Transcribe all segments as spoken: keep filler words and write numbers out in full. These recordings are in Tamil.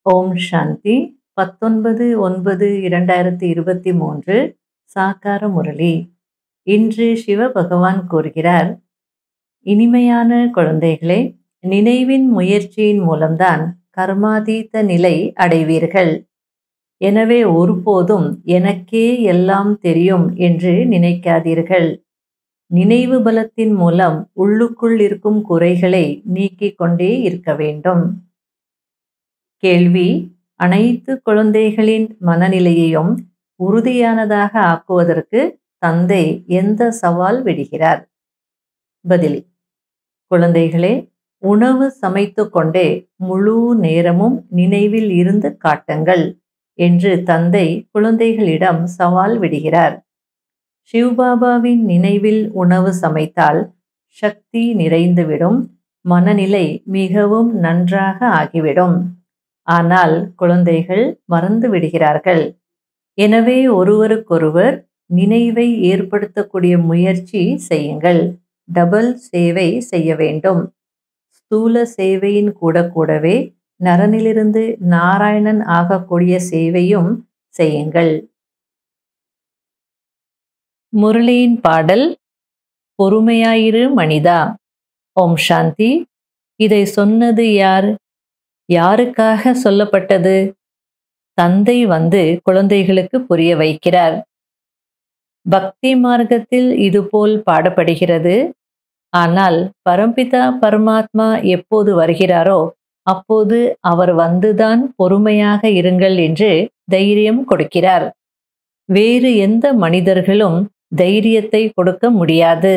ஓம் சாந்தி பத்தொன்பது ஒன்பது இரண்டாயிரத்தி இருபத்தி மூன்று சாக்கார முரளி. இன்று சிவபகவான் கூறுகிறார், இனிமையான குழந்தைகளே, நினைவின் முயற்சியின் மூலம்தான் கர்மாதீத நிலை அடைவீர்கள். எனவே ஒருபோதும் எனக்கே எல்லாம் தெரியும் என்று நினைக்காதீர்கள். நினைவு பலத்தின் மூலம் உள்ளுக்குள் இருக்கும் குறைகளை நீக்கிக் கொண்டே இருக்க வேண்டும். கேள்வி: அனைத்து குழந்தைகளின் மனநிலையையும் உறுதியானதாக ஆக்குவதற்கு தந்தை எந்த சவால் விடுகிறார்? பதில்: குழந்தைகளே, உணவு சமைத்து கொண்டே முழு நேரமும் நினைவில் இருந்து காட்டுங்கள் என்று தந்தை குழந்தைகளிடம் சவால் விடுகிறார். சிவபாபாவின் நினைவில் உணவு சமைத்தால் சக்தி நிறைந்துவிடும், மனநிலை மிகவும் நன்றாக ஆகிவிடும். ஆனால் குழந்தைகள் மறந்து விடுகிறார்கள். எனவே ஒருவருக்கொருவர் நினைவை ஏற்படுத்தக்கூடிய முயற்சி செய்யுங்கள். டபுள் சேவை செய்ய வேண்டும். ஸ்தூல சேவையின் கூட கூடவே நரனிலிருந்து நாராயணன் ஆகக்கூடிய சேவையும் செய்யுங்கள். முரளியின் பாடல்: பொறுமையாயிரு மனிதா. ஓம் சாந்தி. இதை சொன்னது யார்? யாருக்காக சொல்லப்பட்டது? தந்தை வந்து குழந்தைகளுக்கு புரிய வைக்கிறார். பக்தி மார்க்கத்தில் இதுபோல் பாடப்படுகிறது. ஆனால் பரம்பிதா பரமாத்மா எப்போது வருகிறாரோ அப்போது அவர் வந்துதான் பொறுமையாக இருங்கள் என்று தைரியம் கொடுக்கிறார். வேறு எந்த மனிதர்களும் தைரியத்தை கொடுக்க முடியாது.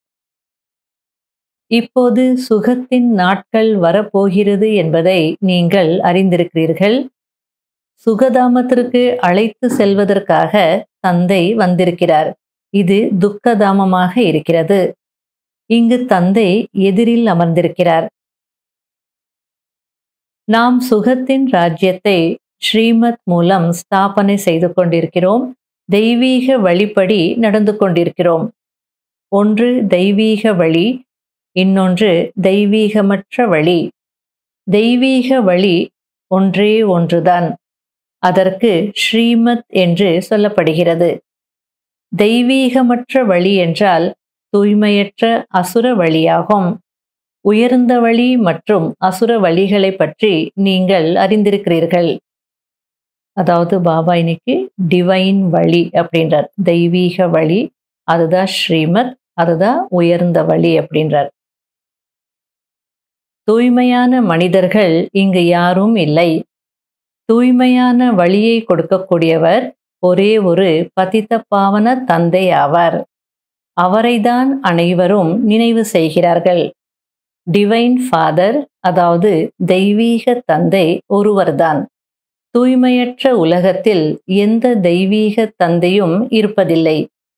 இப்போது சுகத்தின் நாட்கள் வரப்போகிறது என்பதை நீங்கள் அறிந்திருக்கிறீர்கள். சுகதாமத்திற்கு அழைத்து செல்வதற்காக தந்தை வந்திருக்கிறார். இது துக்கதாமமாக இருக்கிறது. இங்கு தந்தை எதிரில் அமர்ந்திருக்கிறார். நாம் சுகத்தின் ராஜ்யத்தை ஸ்ரீமத் மூலம் ஸ்தாபனை செய்து கொண்டிருக்கிறோம். தெய்வீக வழிப்படி நடந்து கொண்டிருக்கிறோம். ஒன்று தெய்வீக வழி, இன்னொன்று தெய்வீகமற்ற வழி. தெய்வீக வழி ஒன்றே ஒன்றுதான். அதற்கு ஸ்ரீமத் என்று சொல்லப்படுகிறது. தெய்வீகமற்ற வழி என்றால் தூய்மையற்ற அசுர வழியாகும். உயர்ந்த வழி மற்றும் அசுர வழிகளை பற்றி நீங்கள் அறிந்திருக்கிறீர்கள். அதாவது பாபா இன்னைக்கு டிவைன் வழி அப்படின்றார். தெய்வீக வழி அதுதான் ஸ்ரீமத், அதுதான் உயர்ந்த வழி அப்படின்றார். தூய்மையான மனிதர்கள் இங்கு யாரும் இல்லை. தூய்மையான வழியை கொடுக்கக்கூடியவர் ஒரே ஒரு பதித்த பாவன தந்தை ஆவார். அவரைதான் அனைவரும் நினைவு செய்கிறார்கள். டிவைன் ஃபாதர், அதாவது தெய்வீக தந்தை ஒருவர்தான். தூய்மையற்ற உலகத்தில் எந்த தெய்வீக தந்தையும் இருப்பதில்லை.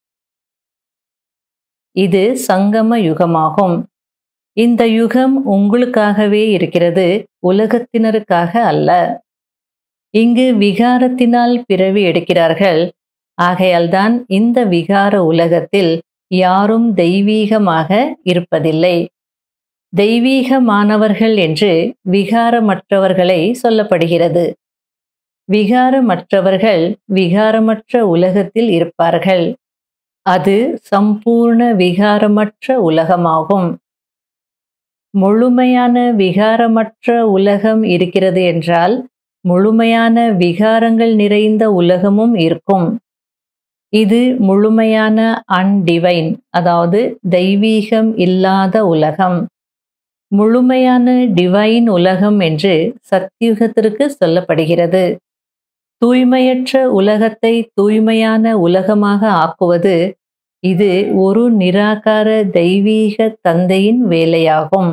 இது சங்கம யுகமாகும். இந்த யுகம் உங்களுக்காகவே இருக்கிறது, உலகத்தினருக்காக அல்ல. இங்கு விகாரத்தினால் பிறவி எடுக்கிறார்கள். ஆகையால்தான் இந்த விகார உலகத்தில் யாரும் தெய்வீகமாக இருப்பதில்லை. தெய்வீகமானவர்கள் என்று விகாரமற்றவர்களை சொல்லப்படுகிறது. விகாரமற்றவர்கள் விகாரமற்ற உலகத்தில் இருப்பார்கள். அது சம்பூர்ண விகாரமற்ற உலகமாகும். முழுமையான விகாரமற்ற உலகம் இருக்கிறது என்றால் முழுமையான விகாரங்கள் நிறைந்த உலகமும் இருக்கும். இது முழுமையான அன்டிவைன், அதாவது தெய்வீகம் இல்லாத உலகம். முழுமையான டிவைன் உலகம் என்று சத்யுகத்திற்கு சொல்லப்படுகிறது. தூய்மையற்ற உலகத்தை தூய்மையான உலகமாக ஆக்குவது இது ஒரு நிராகார தெய்வீக தந்தையின் வேலையாகும்.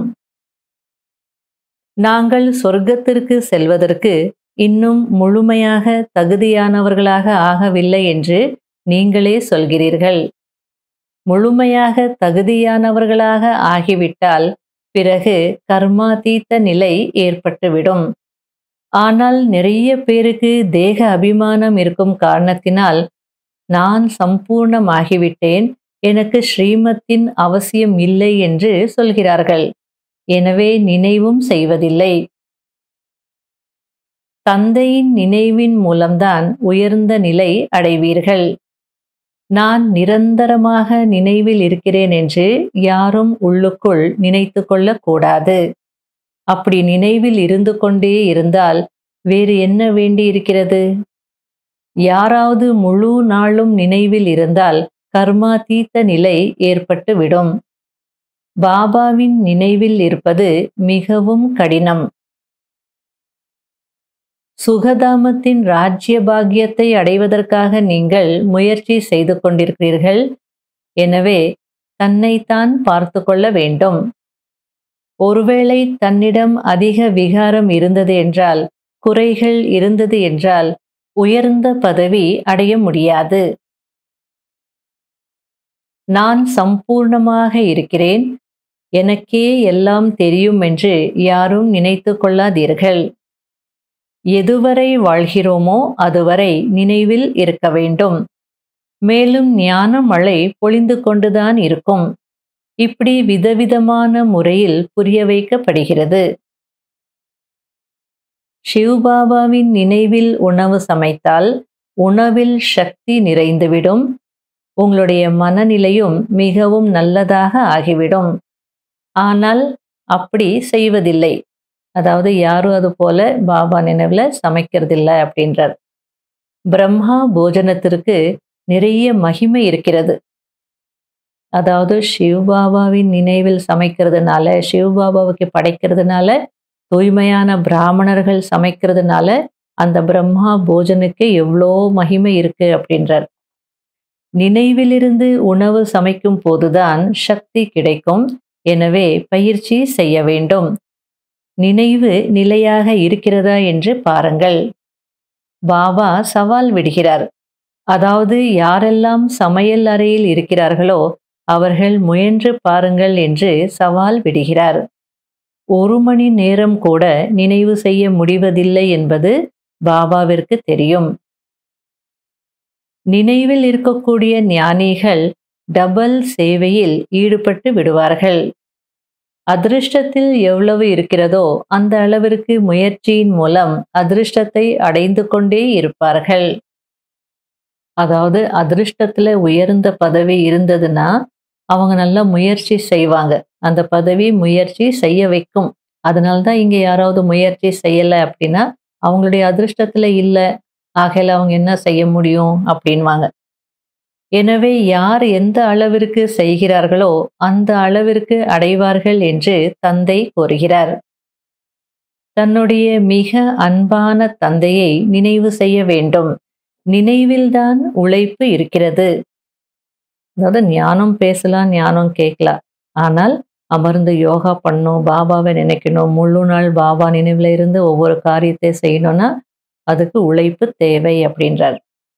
நாங்கள் சொர்க்கத்திற்கு செல்வதற்கு இன்னும் முழுமையாக தகுதியானவர்களாக ஆகவில்லை என்று நீங்களே சொல்கிறீர்கள். முழுமையாக தகுதியானவர்களாக ஆகிவிட்டால் பிறகு கர்மாதீத்த நிலை ஏற்பட்டுவிடும். ஆனால் நிறைய பேருக்கு தேக அபிமானம் இருக்கும் காரணத்தினால் நான் சம்பூர்ணமாகிவிட்டேன், எனக்கு ஸ்ரீமத்தின் அவசியம் இல்லை என்று சொல்கிறார்கள். எனவே நினைவும் செய்வதில்லை. தந்தையின் நினைவின் மூலம்தான் உயர்ந்த நிலை அடைவீர்கள். நான் நிரந்தரமாக நினைவில் இருக்கிறேன் என்று யாரும் உள்ளுக்குள் நினைத்து கொள்ளக்கூடாது. அப்படி நினைவில் இருந்து கொண்டே இருந்தால் வேறு என்ன வேண்டி இருக்கிறது? யாராவது முழு நாளும் நினைவில் இருந்தால் கர்மாதீத்த நிலை ஏற்பட்டுவிடும். பாபாவின் நினைவில் இருப்பது மிகவும் கடினம். சுகதாமத்தின் ராஜ்ய பாக்கியத்தை அடைவதற்காக நீங்கள் முயற்சி செய்து கொண்டிருக்கிறீர்கள். எனவே தன்னைத்தான் பார்த்து கொள்ள வேண்டும். ஒருவேளை தன்னிடம் அதிக விகாரம் இருந்தது என்றால், குறைகள் இருந்தது என்றால் உயர்ந்த பதவி அடைய முடியாது. நான் சம்பூர்ணமாக இருக்கிறேன், எனக்கே எல்லாம் தெரியும் என்று யாரும் நினைத்து கொள்ளாதீர்கள். எதுவரை வாழ்கிறோமோ அதுவரை நினைவில் இருக்க வேண்டும். மேலும் ஞான மழை பொழிந்து கொண்டுதான் இருக்கும். இப்படி விதவிதமான முறையில் புரிய வைக்கப்படுகிறது. சிவபாபாவின் நினைவில் உணவு சமைத்தால் உணவில் சக்தி நிறைந்துவிடும். உங்களுடைய மனநிலையும் மிகவும் நல்லதாக ஆகிவிடும். ஆனால் அப்படி செய்வதில்லை. அதாவது யாரும் அது போல பாபா நினைவில் சமைக்கிறதில்ல அப்படின்றார். பிரம்மா போஜனத்திற்கு நிறைய மகிமை இருக்கிறது. அதாவது சிவபாபாவின் நினைவில் சமைக்கிறதுனால, சிவபாபாவுக்கு படைக்கிறதுனால, தூய்மையான பிராமணர்கள் சமைக்கிறதுனால அந்த பிரம்மா போஜனுக்கு எவ்வளோ மகிமை இருக்கு அப்படின்றார். நினைவிலிருந்து உணவு சமைக்கும் போதுதான் சக்தி கிடைக்கும். எனவே பயிற்சி செய்ய வேண்டும். நினைவு நிலையாக இருக்கிறதா என்று பாருங்கள். பாபா சவால் விடுகிறார். அதாவது யாரெல்லாம் சமையல் அறையில் இருக்கிறார்களோ அவர்கள் முயன்று பாருங்கள் என்று சவால் விடுகிறார். ஒரு மணி நேரம் கூட நினைவு செய்ய முடிவதில்லை என்பது பாபாவிற்கு தெரியும். நினைவில் இருக்கக்கூடிய ஞானிகள் டபுள் சேவையில் ஈடுபட்டு விடுவார்கள். அதிருஷ்டத்தில் எவ்வளவு இருக்கிறதோ அந்த அளவிற்கு முயற்சியின் மூலம் அதிருஷ்டத்தை அடைந்து கொண்டே இருப்பார்கள். அதாவது அதிருஷ்டத்துல உயர்ந்த பதவி இருந்ததுன்னா அவங்க நல்லா முயற்சி செய்வாங்க. அந்த பதவி முயற்சி செய்ய வைக்கும். அதனால்தான் இங்க யாராவது முயற்சி செய்யலை அப்படின்னா அவங்களுடைய அதிருஷ்டத்துல இல்லை, ஆகையில அவங்க என்ன செய்ய முடியும் அப்படின்வாங்க. எனவே யார் எந்த அளவிற்கு செய்கிறார்களோ அந்த அளவிற்கு அடைவார்கள் என்று தந்தை கூறுகிறார். தன்னுடைய மிக அன்பான தந்தையை நினைவு செய்ய வேண்டும். நினைவில்தான் உழைப்பு இருக்கிறது. அதாவது ஞானம் பேசலாம், ஞானம் கேட்கலாம். ஆனால் அமர்ந்து யோகா பண்ணணும், பாபாவை நினைக்கணும், முழு நாள் பாபா நினைவுல இருந்து ஒவ்வொரு காரியத்தை செய்யணும்னா அதுக்கு உழைப்பு தேவை அப்படின்றார்.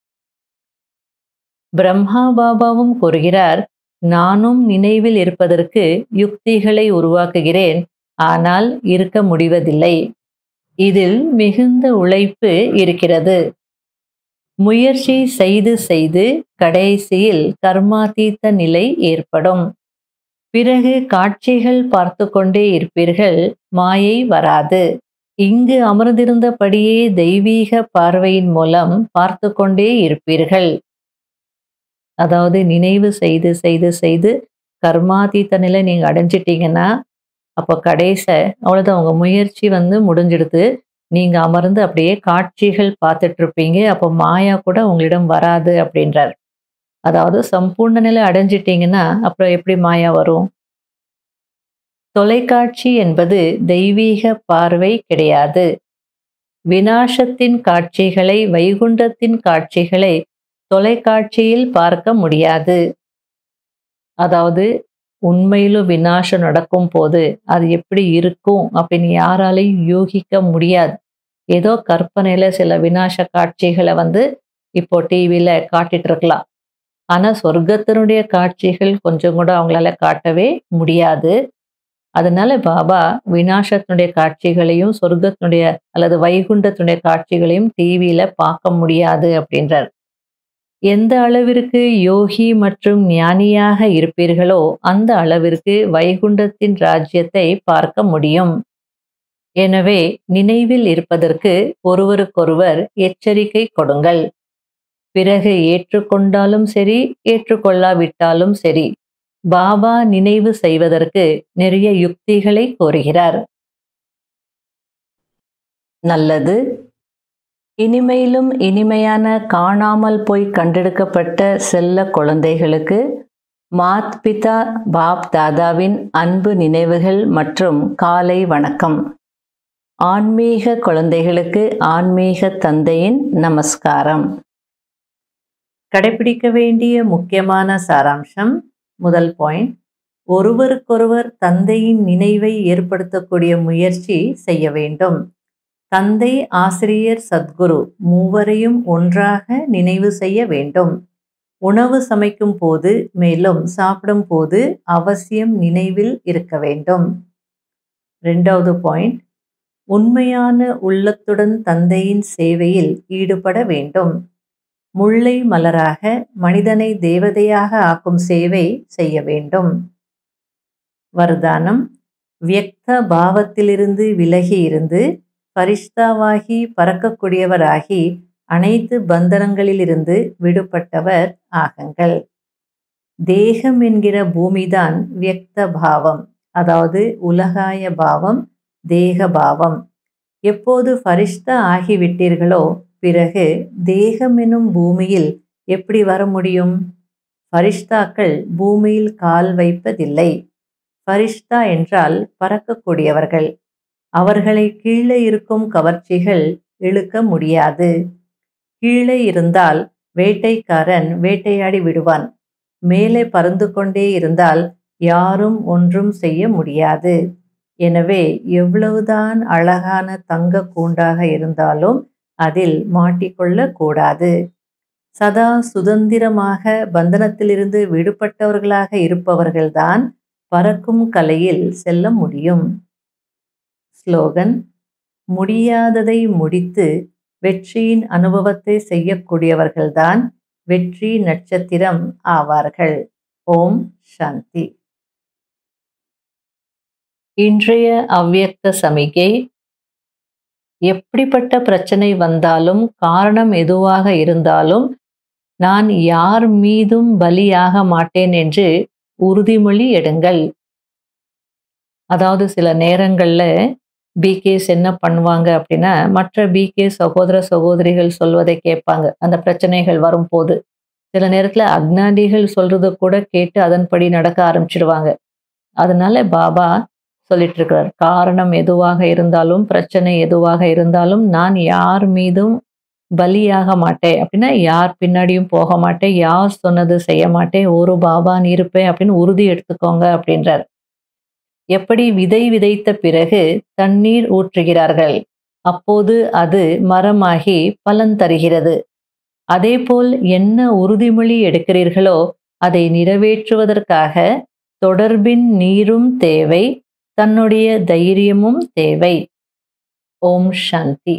பிரம்மா பாபாவும் கூறுகிறார், நானும் நினைவில் இருப்பதற்கு யுக்திகளை உருவாக்குகிறேன், ஆனால் இருக்க முடிவதில்லை. இதில் மிகுந்த உழைப்பு இருக்கிறது. முயற்சி செய்து செய்து கடைசியில் கர்மாதீத்த நிலை ஏற்படும். பிறகு காட்சிகள் பார்த்து கொண்டே இருப்பீர்கள், மாயை வராது. இங்கு அமர்ந்திருந்தபடியே தெய்வீக பார்வையின் மூலம் பார்த்து கொண்டே இருப்பீர்கள். அதாவது நினைவு செய்து செய்து செய்து கர்மாதீத்த நிலை நீங்க அடைஞ்சிட்டீங்கன்னா அப்போ கடைச அவ்வளோதான், உங்க முயற்சி வந்து முடிஞ்சிடுது. நீங்க அமர்ந்து அப்படியே காட்சிகள் பார்த்துட்டு இருப்பீங்க. அப்போ மாயா கூட உங்களிடம் வராது அப்படின்றார். அதாவது சம்பூர்ண நிலை அடைஞ்சிட்டீங்கன்னா அப்புறம் எப்படி மாயா வரும்? தொலைக்காட்சி என்பது தெய்வீக பார்வை கிடையாது. விநாசத்தின் காட்சிகளை, வைகுண்டத்தின் காட்சிகளை தொலைக்காட்சியில் பார்க்க முடியாது. அதாவது உண்மையிலும் விநாசம் நடக்கும் போது அது எப்படி இருக்கும் அப்படின்னு யாராலையும் யூகிக்க முடியாது. ஏதோ கற்பனையில சில விநாச காட்சிகளை வந்து இப்போ டிவியில காட்டிட்டு இருக்கலாம். ஆனா சொர்க்கத்தினுடைய காட்சிகள் கொஞ்சம் கூட அவங்களால காட்டவே முடியாது. அதனால பாபா விநாசத்தினுடைய காட்சிகளையும் சொர்க்கத்தினுடைய அல்லது வைகுண்டத்தினுடைய காட்சிகளையும் டிவியில பார்க்க முடியாது அப்படின்றார். எந்த அளவிற்கு யோகி மற்றும் ஞானியாக இருப்பீர்களோ அந்த அளவிற்கு வைகுண்டத்தின் ராஜ்யத்தை பார்க்க முடியும். எனவே நினைவில் இருப்பதற்கு ஒருவருக்கொருவர் எச்சரிக்கை கொடுங்கள். பிறகு ஏற்றுக்கொண்டாலும் சரி, ஏற்றுக்கொள்ளாவிட்டாலும் சரி, பாபா நினைவு செய்வதற்கு நிறைய யுக்திகளை கோருகிறார். நல்லது. இனிமையிலும் இனிமையான காணாமல் போய் கண்டெடுக்கப்பட்ட செல்ல குழந்தைகளுக்கு மாத் பிதா பாப் தாதாவின் அன்பு நினைவுகள் மற்றும் காலை வணக்கம். ஆன்மீக குழந்தைகளுக்கு ஆன்மீக தந்தையின் நமஸ்காரம். கடைபிடிக்க வேண்டிய முக்கியமான சாராம்சம். முதல் பாயிண்ட், ஒருவருக்கொருவர் தந்தையின் நினைவை ஏற்படுத்தக்கூடிய முயற்சி செய்ய வேண்டும். தந்தை, ஆசிரியர், சத்குரு மூவரையும் ஒன்றாக நினைவு செய்ய வேண்டும். உணவு சமைக்கும் போது, மேலும் சாப்பிடும் போது அவசியம் நினைவில் இருக்க வேண்டும். ரெண்டாவது பாயிண்ட், உண்மையான உள்ளத்துடன் தந்தையின் சேவையில் ஈடுபட வேண்டும். முல்லை மலராக மனிதனை தேவதையாக ஆக்கும் சேவை செய்ய வேண்டும். வரதானம், வியக்த பாவத்திலிருந்து விலகி இருந்து பரிஷ்தாவாகி பறக்கக்கூடியவராகி அனைத்து பந்தனங்களிலிருந்து விடுபட்டவர் ஆகுங்கள். தேகம் என்கிற பூமிதான் வியக்த பாவம், அதாவது உலகாய பாவம், தேக பாவம். எப்போது பரிஷ்தா ஆகிவிட்டீர்களோ பிறகு தேகம் எனும் பூமியில் எப்படி வர முடியும்? பரிஷ்தாக்கள் பூமியில் கால் வைப்பதில்லை. பரிஷ்தா என்றால் பறக்கக்கூடியவர்கள். அவர்களை கீழே இருக்கும் கவர்ச்சிகள் இழுக்க முடியாது. கீழே இருந்தால் வேட்டைக்காரன் வேட்டையாடி விடுவான். மேலே பறந்து கொண்டே இருந்தால் யாரும் ஒன்றும் செய்ய முடியாது. எனவே எவ்வளவுதான் அழகான தங்க கூண்டாக இருந்தாலும் அதில் மாட்டிக்கொள்ள கூடாது. சதா சுதந்திரமாக பந்தனத்திலிருந்து விடுபட்டவர்களாக இருப்பவர்கள்தான் பறக்கும் கலையில் செல்ல முடியும். ஸ்லோகன், முடியாததை முடித்து வெற்றியின் அனுபவத்தை செய்யக்கூடியவர்கள்தான் வெற்றி நட்சத்திரம் ஆவார்கள். ஓம் சாந்தி. இன்றைய அவ்வியக்த சமிகை. எப்படிப்பட்ட பிரச்சனை வந்தாலும், காரணம் எதுவாக இருந்தாலும், நான் யார் மீதும் பலியாக மாட்டேன் என்று உறுதிமொழி எடுங்கள். அதாவது சில நேரங்களில் பிகேஸ் என்ன பண்ணுவாங்க அப்படின்னா, மற்ற பிகே சகோதர சகோதரிகள் சொல்வதை கேட்பாங்க. அந்த பிரச்சனைகள் வரும்போது சில நேரத்தில் அக்ஞானிகள் சொல்றதை கூட கேட்டு அதன்படி நடக்க ஆரம்பிச்சிடுவாங்க. அதனால பாபா சொல்லிட்டு இருக்கிறார், காரணம் எதுவாக இருந்தாலும், பிரச்சனை எதுவாக இருந்தாலும் நான் யார் மீதும் பலியாக மாட்டேன் அப்படின்னா யார் பின்னாடியும் போக மாட்டேன், யார் சொன்னது செய்ய மாட்டேன், ஒரு பாபான்னு இருப்பேன் அப்படின்னு உறுதி எடுத்துக்கோங்க அப்படின்றார். எப்படி விதை விதைத்த பிறகு தண்ணீர் ஊற்றுகிறார்கள், அப்போது அது மரமாகி பலன் தருகிறது. அதேபோல் என்ன உறுதிமொழி எடுக்கிறீர்களோ அதை நிறைவேற்றுவதற்காக தொடர்பின் நீரும் தேவை, தன்னுடைய தைரியமும் தேவை. ஓம் சாந்தி.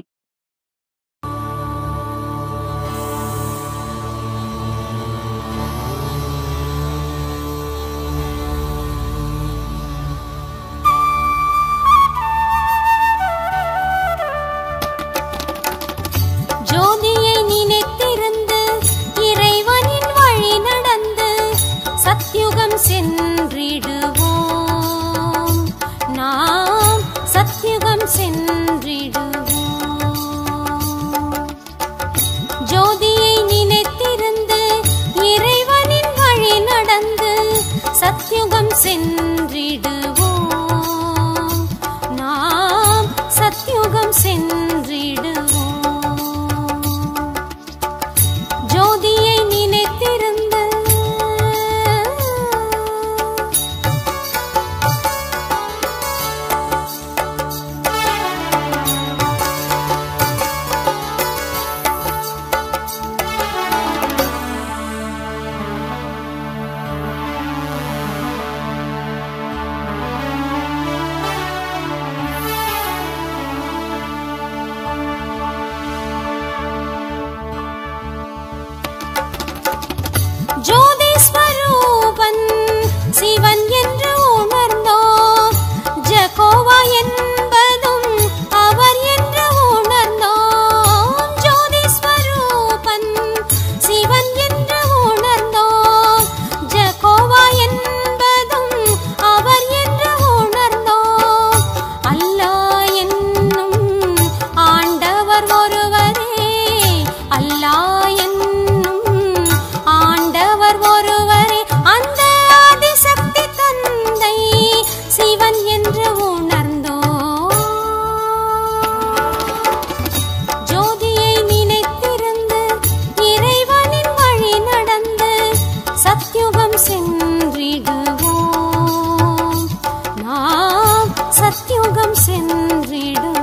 சத்யுகம் சென்றிடும்